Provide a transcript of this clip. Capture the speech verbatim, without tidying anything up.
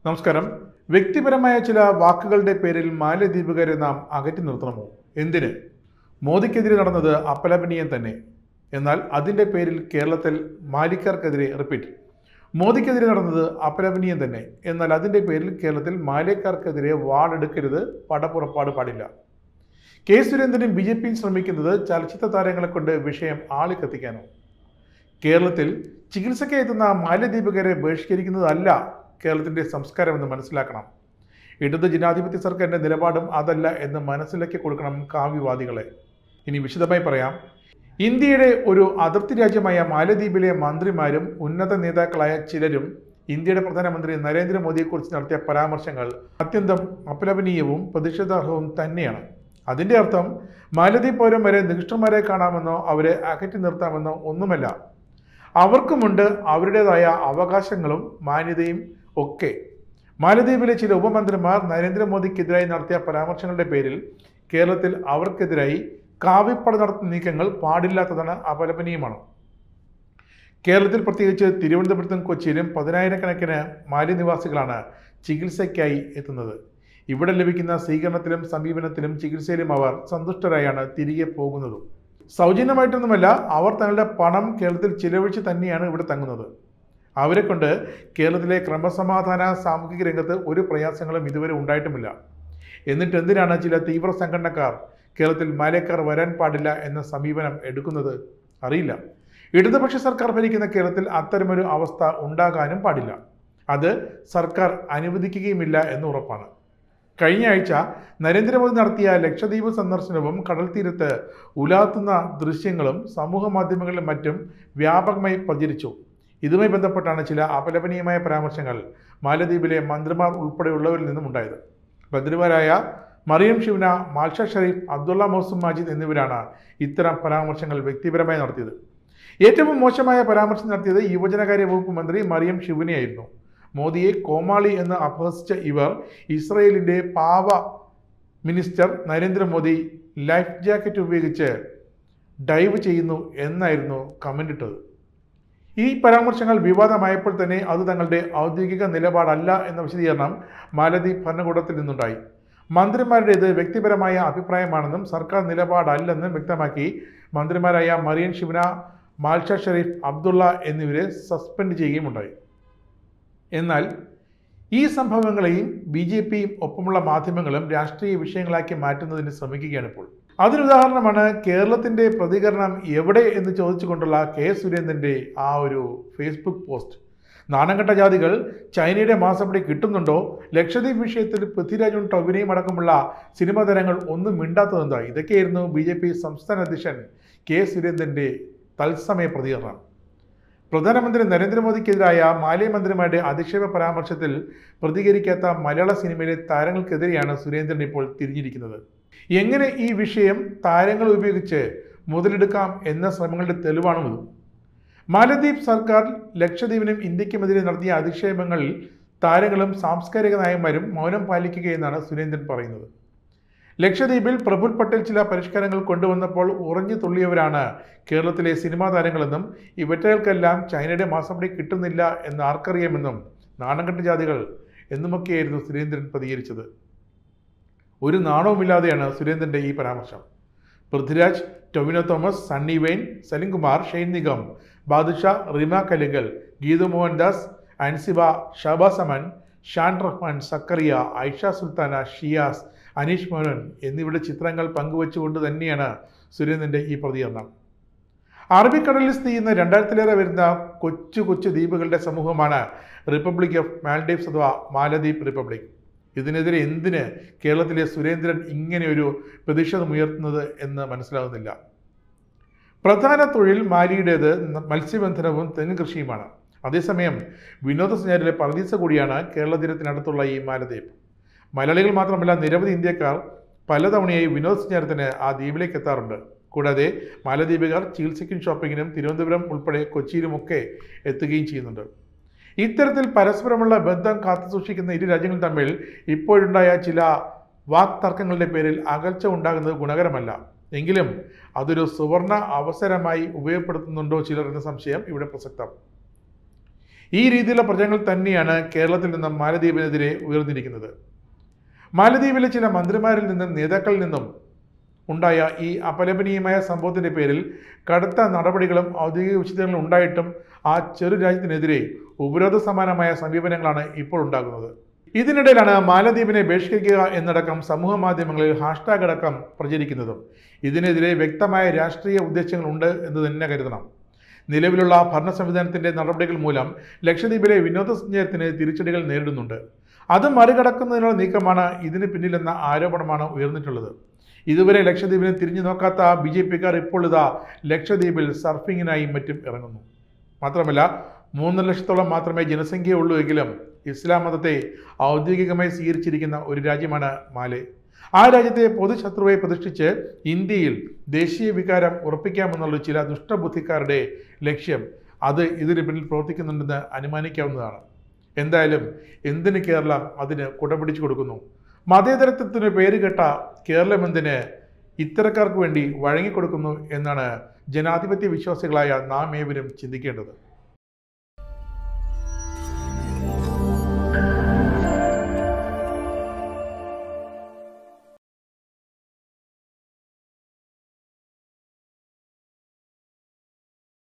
നമസ്കാരം. വ്യക്തിപരമായ ചില വാക്കുകളുടെ പേരിൽ മാലദ്വീപുകാരെ നാം അകറ്റി നിർത്തണമോ? എന്തിന്? മോദിക്കെതിരെ നടന്നത് അപലപനീയം തന്നെ. എന്നാൽ അതിൻ്റെ പേരിൽ കേരളത്തിൽ മാലിക്കാർക്കെതിരെ റിപ്പീറ്റ്. മോദിക്കെതിരെ നടന്നത് അപലപനീയം തന്നെ. എന്നാൽ അതിൻ്റെ പേരിൽ കേരളത്തിൽ മാലിക്കാർക്കെതിരെ വാളെടുക്കരുത്, പടപ്പുറപ്പാട് പാടില്ല. കെ സുരേന്ദ്രനും ബി ജെ പിയും ശ്രമിക്കുന്നത് ചലച്ചിത്ര താരങ്ങളെ കൊണ്ട് വിഷയം ആളിക്കത്തിക്കാനോ? കേരളത്തിൽ ചികിത്സയ്ക്ക് എത്തുന്ന മാലദ്വീപുകാരെ ബഹിഷ്കരിക്കുന്നതല്ല കേരളത്തിൻ്റെ സംസ്കാരമെന്ന് മനസ്സിലാക്കണം. ഇടത് ജനാധിപത്യ സർക്കാരിൻ്റെ നിലപാടും അതല്ല എന്ന് മനസ്സിലാക്കി കൊടുക്കണം കാവ്യവാദികളെ. ഇനി വിശദമായി പറയാം. ഇന്ത്യയുടെ ഒരു അതിർത്തി രാജ്യമായ മാലദ്വീപിലെ മന്ത്രിമാരും ഉന്നത നേതാക്കളായ ചിലരും ഇന്ത്യയുടെ പ്രധാനമന്ത്രി നരേന്ദ്രമോദിയെക്കുറിച്ച് നടത്തിയ പരാമർശങ്ങൾ അത്യന്തം അപലപനീയവും പ്രതിഷേധാർഹവും തന്നെയാണ്. അതിൻ്റെ അർത്ഥം മാലദ്വീപ് പൗരന്മാരെ നികൃഷ്ടന്മാരെ കാണാമെന്നോ അവരെ അകറ്റി നിർത്താമെന്നോ ഒന്നുമല്ല. അവർക്കുമുണ്ട് അവരുടേതായ അവകാശങ്ങളും മാന്യതയും ഒക്കെ. മാലദ്വീപിലെ ചില ഉപമന്ത്രിമാർ നരേന്ദ്രമോദിക്കെതിരായി നടത്തിയ പരാമർശങ്ങളുടെ പേരിൽ കേരളത്തിൽ അവർക്കെതിരായി കാവിപ്പട നടത്തുന്ന നീക്കങ്ങൾ പാടില്ലാത്തതാണ്, അപലപനീയമാണ്. കേരളത്തിൽ പ്രത്യേകിച്ച് തിരുവനന്തപുരത്തും കൊച്ചിയിലും പതിനായിരക്കണക്കിന് മാലി നിവാസികളാണ് ചികിത്സയ്ക്കായി എത്തുന്നത്. ഇവിടെ ലഭിക്കുന്ന സ്വീകരണത്തിലും സമീപനത്തിലും ചികിത്സയിലും അവർ സന്തുഷ്ടരായാണ് തിരികെ പോകുന്നതും. സൗജന്യമായിട്ടൊന്നുമല്ല, അവർ തങ്ങളുടെ പണം കേരളത്തിൽ ചിലവഴിച്ച് തന്നെയാണ് ഇവിടെ തങ്ങുന്നത്. അവരെ കൊണ്ട് കേരളത്തിലെ ക്രമസമാധാന സാമൂഹിക രംഗത്ത് ഒരു പ്രയാസങ്ങളും ഇതുവരെ ഉണ്ടായിട്ടുമില്ല. എന്നിട്ട് എന്തിനാണ് ചില തീവ്ര സംഘടനക്കാർ കേരളത്തിൽ മാലിക്കാർ വരാൻ പാടില്ല എന്ന സമീപനം എടുക്കുന്നത്? അറിയില്ല. ഇടതുപക്ഷ സർക്കാർ ഭരിക്കുന്ന കേരളത്തിൽ അത്തരമൊരു അവസ്ഥ ഉണ്ടാകാനും പാടില്ല. അത് സർക്കാർ അനുവദിക്കുകയുമില്ല എന്ന് ഉറപ്പാണ്. കഴിഞ്ഞ ആഴ്ച നരേന്ദ്രമോദി നടത്തിയ ലക്ഷദ്വീപ് സന്ദർശനവും കടൽ തീരത്ത് ഉലാത്തുന്ന ദൃശ്യങ്ങളും സമൂഹ മാധ്യമങ്ങളിലും മറ്റും വ്യാപകമായി പ്രചരിച്ചു. ഇതുമായി ബന്ധപ്പെട്ടാണ് ചില അപലപനീയമായ പരാമർശങ്ങൾ മാലദ്വീപിലെ മന്ത്രിമാർ ഉൾപ്പെടെയുള്ളവരിൽ നിന്നും ഉണ്ടായത്. മന്ത്രിമാരായ മറിയം ഷിവ്ന, മാൽഷ ഷരീഫ്, അബ്ദുള്ള മൗസും മാജിദ് എന്നിവരാണ് ഇത്തരം പരാമർശങ്ങൾ വ്യക്തിപരമായി നടത്തിയത്. ഏറ്റവും മോശമായ പരാമർശം നടത്തിയത് യുവജനകാര്യ വകുപ്പ് മന്ത്രി മറിയം ഷിവ്നയായിരുന്നു. മോദിയെ കോമാളി എന്ന് അപഹസിച്ച ഇവർ ഇസ്രയേലിൻ്റെ പാവ മിനിസ്റ്റർ നരേന്ദ്രമോദി ലൈഫ് ജാക്കറ്റ് ഉപയോഗിച്ച് ഡൈവ് ചെയ്യുന്നു എന്നായിരുന്നു കമൻ്റ് ഇട്ടത്. ഈ പരാമർശങ്ങൾ വിവാദമായപ്പോൾ തന്നെ അത് തങ്ങളുടെ ഔദ്യോഗിക നിലപാടല്ല എന്ന വിശദീകരണം മാലദ്വീപ് ഭരണകൂടത്തിൽ നിന്നുണ്ടായി. മന്ത്രിമാരുടേത് വ്യക്തിപരമായ അഭിപ്രായമാണെന്നും സർക്കാർ നിലപാടല്ലെന്നും വ്യക്തമാക്കി മന്ത്രിമാരായ മറിയം ഷിവ്ന, മാൽഷ ഷരീഫ്, അബ്ദുള്ള എന്നിവരെ സസ്പെൻഡ് ചെയ്യുകയുമുണ്ടായി. എന്നാൽ ഈ സംഭവങ്ങളെയും ബി ജെ പിയും ഒപ്പമുള്ള മാധ്യമങ്ങളും രാഷ്ട്രീയ വിഷയങ്ങളാക്കി മാറ്റുന്നതിന് ശ്രമിക്കുകയാണ് ഇപ്പോൾ. അതിനുദാഹരണമാണ് കേരളത്തിൻ്റെ പ്രതികരണം എവിടെ എന്ന് ചോദിച്ചുകൊണ്ടുള്ള കെ സുരേന്ദ്രൻ്റെ ആ ഒരു ഫേസ്ബുക്ക് പോസ്റ്റ്. നാണംകെട്ട ജാതികൾ ചൈനയുടെ മാസപ്പടി കിട്ടുന്നുണ്ടോ? ലക്ഷദ്വീപ് വിഷയത്തിൽ പൃഥ്വിരാജും ടൊവിനോയും അടക്കമുള്ള സിനിമാ താരങ്ങൾ ഒന്നും മിണ്ടാത്തതെന്താ? ഇതൊക്കെയായിരുന്നു ബി ജെ പി സംസ്ഥാന അധ്യക്ഷൻ കെ സുരേന്ദ്രൻ്റെ തത്സമയ പ്രതികരണം. പ്രധാനമന്ത്രി നരേന്ദ്രമോദിക്കെതിരായ മാലി മന്ത്രിമാരുടെ അധിക്ഷേപ പരാമർശത്തിൽ പ്രതികരിക്കാത്ത മലയാള സിനിമയിലെ താരങ്ങൾക്കെതിരെയാണ് സുരേന്ദ്രൻ ഇപ്പോൾ തിരിഞ്ഞിരിക്കുന്നത്. എങ്ങനെ ഈ വിഷയം താരങ്ങൾ ഉപയോഗിച്ച് മുതലെടുക്കാം എന്ന ശ്രമങ്ങളുടെ തെളിവാണും. മാലദ്വീപ് സർക്കാർ ലക്ഷദ്വീപിനും ഇന്ത്യക്കുമെതിരെ നടത്തിയ അധിക്ഷേപങ്ങളിൽ താരങ്ങളും സാംസ്കാരിക നായകന്മാരും മൗനം പാലിക്കുകയെന്നാണ് സുരേന്ദ്രൻ പറയുന്നത്. ലക്ഷദ്വീപിൽ പ്രഫുൽ പട്ടേൽ ചില പരിഷ്കാരങ്ങൾ കൊണ്ടുവന്നപ്പോൾ ഉറഞ്ഞു തുള്ളിയവരാണ് കേരളത്തിലെ സിനിമാ താരങ്ങളെന്നും ഇവറ്റകൾക്കെല്ലാം ചൈനയുടെ മാസപ്പടി കിട്ടുന്നില്ല എന്ന് ആർക്കറിയാമെന്നും നാണംകെട്ട ജാതികൾ എന്നുമൊക്കെയായിരുന്നു സുരേന്ദ്രൻ പ്രതികരിച്ചത്. ഒരു നാണവുമില്ലാതെയാണ് സുരേന്ദ്രൻ്റെ ഈ പരാമർശം. പൃഥ്വിരാജ്, ടൊവിനോ തോമസ്, സണ്ണി വെയിൻ, സലിംകുമാർ, ഷെയ്ൻ നിഗം, ബാദുഷ, റിമ കലിഗൽ, ഗീതു മോഹൻദാസ്, അൻസിബ, ഷഹബാസ് അമൻ, ഷാൻ റഹ്മാൻ, സക്കറിയ, ഐഷ സുൽത്താന, ഷിയാസ്, അനീഷ് മോഹൻ എന്നിവരുടെ ചിത്രങ്ങൾ പങ്കുവച്ചുകൊണ്ട് തന്നെയാണ് സുരേന്ദ്രൻ്റെ ഈ പ്രതികരണം. അറബിക്കടലിൽ സ്ഥിതി ചെയ്യുന്ന രണ്ടായിരത്തിലേറെ വരുന്ന കൊച്ചു കൊച്ചു ദ്വീപുകളുടെ സമൂഹമാണ് റിപ്പബ്ലിക് ഓഫ് മാൽഡീവ്സ് അഥവാ മാലദ്വീപ് റിപ്പബ്ലിക്. ഇതിനെതിരെ എന്തിന് കേരളത്തിലെ സുരേന്ദ്രൻ ഇങ്ങനെയൊരു പ്രതിഷേധമുയർത്തുന്നത് എന്ന് മനസ്സിലാകുന്നില്ല. പ്രധാന തൊഴിൽ മാലിയുടേത് മത്സ്യബന്ധനവും തെങ്ങ് കൃഷിയുമാണ്. അതേസമയം വിനോദസഞ്ചാരിയുടെ പർദീസ കൂടിയാണ് കേരള തീരത്തിനടുത്തുള്ള ഈ മാലദ്വീപ്. മലയാളികൾ മാത്രമല്ല, നിരവധി ഇന്ത്യക്കാർ പലതവണയായി വിനോദസഞ്ചാരത്തിന് ആ ദ്വീപിലേക്ക് എത്താറുണ്ട്. കൂടാതെ മാലദ്വീപുകാർ ചികിത്സയ്ക്കും ഷോപ്പിങ്ങിനും തിരുവനന്തപുരം ഉൾപ്പെടെ കൊച്ചിയിലുമൊക്കെ എത്തുകയും ചെയ്യുന്നുണ്ട്. ഇത്തരത്തിൽ പരസ്പരമുള്ള ബന്ധം കാത്തുസൂക്ഷിക്കുന്ന ഇരു രാജ്യങ്ങൾ തമ്മിൽ ഇപ്പോഴുണ്ടായ ചില വാക്തർക്കങ്ങളുടെ പേരിൽ അകൽച്ച ഉണ്ടാകുന്നത് ഗുണകരമല്ല. എങ്കിലും അതൊരു സുവർണ അവസരമായി ഉപയോഗപ്പെടുത്തുന്നുണ്ടോ ചിലർ എന്ന സംശയം ഇവിടെ പ്രസക്തം. ഈ രീതിയിലുള്ള പ്രചരണങ്ങൾ തന്നെയാണ് കേരളത്തിൽ നിന്നും മാലദ്വീപിനെതിരെ ഉയർന്നിരിക്കുന്നത്. മാലദ്വീപിലെ ചില മന്ത്രിമാരിൽ നിന്നും നേതാക്കളിൽ നിന്നും ഉണ്ടായ ഈ അപലപനീയമായ സംഭവത്തിൻ്റെ പേരിൽ കടുത്ത നടപടികളും ഔദ്യോഗിക വിശദീകരണങ്ങളും ഉണ്ടായിട്ടും ആ ചെറു രാജ്യത്തിനെതിരെ ഉപരോധ സമാനമായ സമീപനങ്ങളാണ് ഇപ്പോൾ ഉണ്ടാകുന്നത്. ഇതിനിടയിലാണ് മാലദ്വീപിനെ ബഹിഷ്കരിക്കുക എന്നടക്കം സമൂഹ മാധ്യമങ്ങളിൽ ഹാഷ്ടാഗ് അടക്കം പ്രചരിക്കുന്നതും. ഇതിനെതിരെ വ്യക്തമായ രാഷ്ട്രീയ ഉദ്ദേശങ്ങളുണ്ട് എന്ന് തന്നെ കരുതണം. നിലവിലുള്ള ഭരണ സംവിധാനത്തിൻ്റെ നടപടികൾ മൂലം ലക്ഷദ്വീപിലെ വിനോദസഞ്ചാരത്തിന് തിരിച്ചടികൾ നേരിടുന്നുണ്ട്. അത് മറികടക്കുന്നതിനുള്ള നീക്കമാണ് ഇതിന് പിന്നിലെന്ന ആരോപണമാണ് ഉയർന്നിട്ടുള്ളത്. ഇതുവരെ ലക്ഷദ്വീപിനെ തിരിഞ്ഞു നോക്കാത്ത ബി ജെ പിക്കാർ ഇപ്പോൾ ഇതാ ലക്ഷദ്വീപിൽ സർഫിങ്ങിനായും മറ്റും ഇറങ്ങുന്നു. മാത്രമല്ല, മൂന്നര ലക്ഷത്തോളം മാത്രമേ ജനസംഖ്യയുള്ളൂ എങ്കിലും ഇസ്ലാം മതത്തെ ഔദ്യോഗികമായി സ്വീകരിച്ചിരിക്കുന്ന ഒരു രാജ്യമാണ് മാലെ. ആ രാജ്യത്തെ പൊതുശത്രുവായി പ്രതിഷ്ഠിച്ച് ഇന്ത്യയിൽ ദേശീയ വികാരം ഉറപ്പിക്കാമെന്നുള്ള ചില ദുഷ്ടബുദ്ധിക്കാരുടെ ലക്ഷ്യം അത് ഇതിന് പിന്നിൽ പ്രവർത്തിക്കുന്നുണ്ടെന്ന് അനുമാനിക്കാവുന്നതാണ്. എന്തായാലും എന്തിന് കേരളം അതിന് കുടപിടിച്ചു കൊടുക്കുന്നു? മതേതരത്വത്തിന് പേര് കേട്ട കേരളം എന്തിന് ഇത്തരക്കാർക്ക് വേണ്ടി വഴങ്ങിക്കൊടുക്കുന്നു എന്നാണ് ജനാധിപത്യ വിശ്വാസികളായ നാം ഏവരും ചിന്തിക്കേണ്ടത്.